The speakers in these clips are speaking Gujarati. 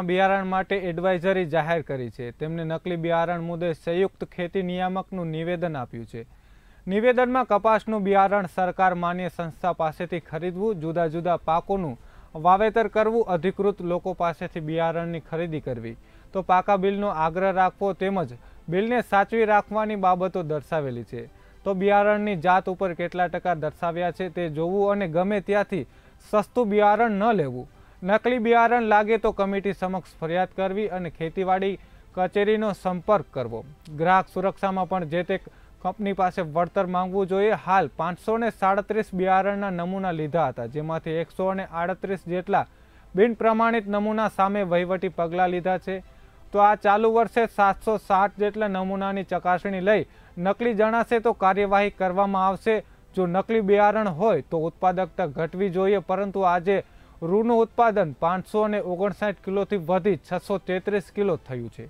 બિયારણ માટે એડવાઇઝરી જાહેર કરી છે। તેમણે નકલી બિયારણ મુદ્દે સંયુક્ત ખેતી નિયામકનું નિવેદન આપ્યું છે। નિવેદનમાં કપાસનું બિયારણ સરકાર માન્ય સંસ્થા પાસેથી ખરીદવું, જુદા જુદા પાકોનું વાવેતર કરવું, અધિકૃત લોકો પાસેથી બિયારણની ખરીદી કરવી, તો પાકા બિલનો આગ્રહ રાખવો તેમજ બિલને સાચવી રાખવાની બાબતો દર્શાવેલી છે। તો બિયારણની જાત ઉપર કેટલા ટકા દર્શાવ્યા છે તે જોવું અને ગમે ત્યાંથી સસ્તું બિયારણ ન લેવું। નકલી બિયારણ લાગે તો કમિટી સમક્ષ ફરિયાદ કરવી અને ખેતીવાડી કચેરીનો સંપર્ક કરવો। ગ્રાહક સુરક્ષામાં પણ જે તે કંપની પાસે વળતર માંગવું જોઈએ। હાલ 537 બિયારણના નમૂના લીધા હતા, જેમાંથી 138 જેટલા બિન પ્રમાણિત નમૂના સામે વહીવટી પગલાં લીધા છે। તો આ ચાલુ વર્ષે 760 જેટલા નમૂનાની ચકાસણી લઈ નકલી જણાશે તો કાર્યવાહી કરવામાં આવશે। જો નકલી બિયારણ હોય તો ઉત્પાદકતા ઘટવી જોઈએ, પરંતુ આજે રૂનું ઉત્પાદન 559 કિલોથી વધી 633 કિલો થયું છે।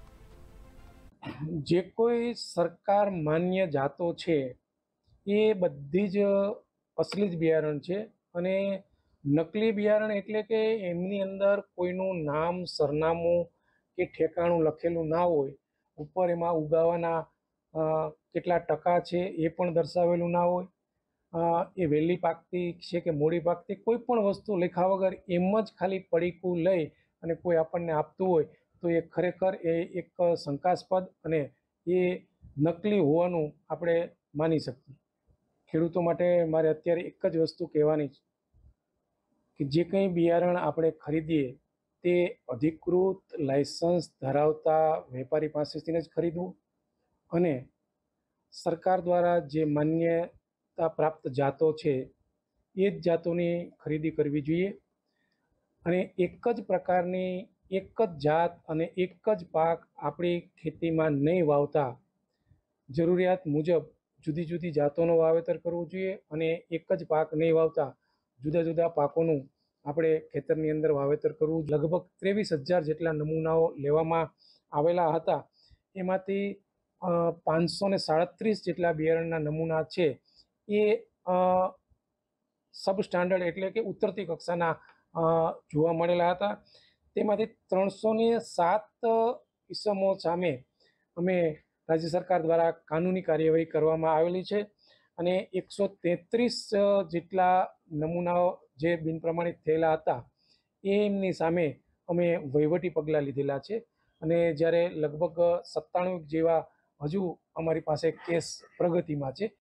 જે કોઈ સરકાર માન્ય જાતો છે એ બધી જ અસલી જ બિયારણ છે અને નકલી બિયારણ એટલે કે એમની અંદર કોઈનું નામ, સરનામું કે ઠેકાણું લખેલું ના હોય, ઉપર એમાં ઉગાવાના કેટલા ટકા છે એ પણ દર્શાવેલું ના હોય, એ વહેલી પાકતી છે કે મોડી પાકતી કોઈ પણ વસ્તુ લખ્યા વગર એમ જ ખાલી પડીકું લઈ અને કોઈ આપણને આપતું હોય તો એ ખરેખર એ એક શંકાસ્પદ અને એ નકલી હોવાનું આપણે માની શકીએ। ખેડૂતો માટે મારે અત્યારે એક જ વસ્તુ કહેવાની છે કે જે કંઈ બિયારણ આપણે ખરીદીએ તે અધિકૃત લાયસન્સ ધરાવતા વેપારી પાસેથી જ ખરીદવું અને સરકાર દ્વારા જે માન્યતા પ્રાપ્ત જાતો છે એ જ જાતોની ખરીદી કરવી જોઈએ અને એક જ પ્રકારની એક જ જાત અને એક જ પાક આપણી ખેતીમાં નહીં વાવતા જરૂરિયાત મુજબ જુદી જુદી જાતોનું વાવેતર કરવું જોઈએ અને એક જ પાક નહીં વાવતા જુદા જુદા પાકોનું આપણે ખેતરની અંદર વાવેતર કરવું। લગભગ 23,000 જેટલા નમૂનાઓ લેવામાં આવેલા હતા, એમાંથી 537 જેટલા બિયારણના નમૂના છે એ સબ સ્ટાન્ડર્ડ એટલે કે ઉતરતી કક્ષાના જોવા મળેલા હતા। તેમાંથી 307 ઇસમો સામે અમે રાજ્ય સરકાર દ્વારા કાનૂની કાર્યવાહી કરવામાં આવેલી છે અને 133 જેટલા નમૂનાઓ જે બિન પ્રમાણિત થયેલા હતા એમની સામે અમે વહીવટી પગલાં લીધેલા છે અને જ્યારે લગભગ 97 જેવા હજુ અમારી પાસે કેસ પ્રગતિમાં છે।